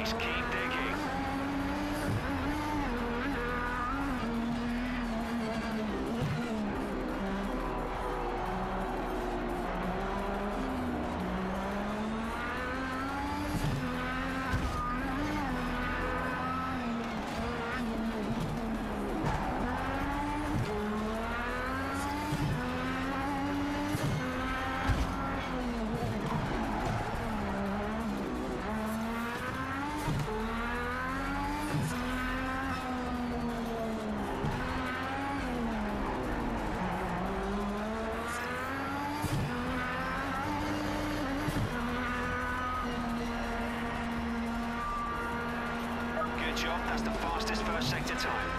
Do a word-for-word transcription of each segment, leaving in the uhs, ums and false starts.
race. Keep digging. Job, that's the fastest first sector time.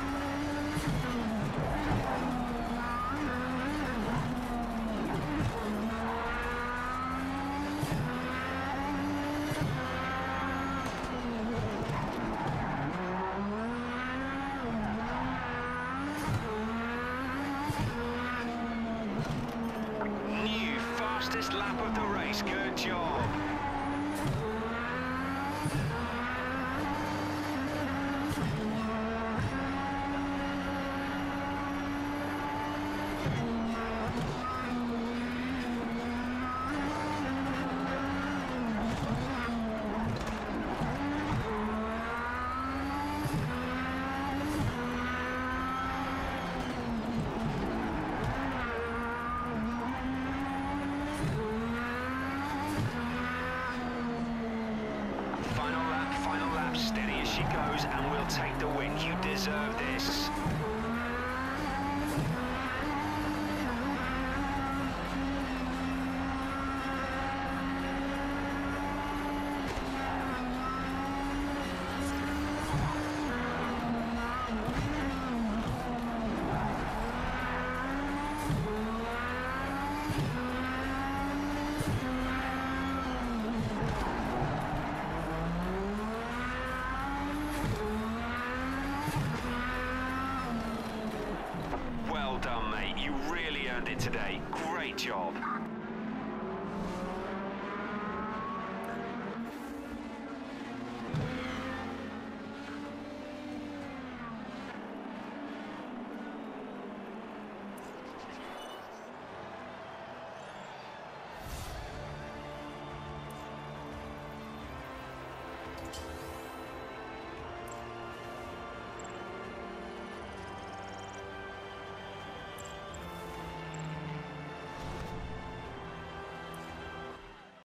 New fastest lap of the race. Good job. Steady as she goes, and we'll take the win. You deserve this. Well done, mate. You really earned it today. Great job.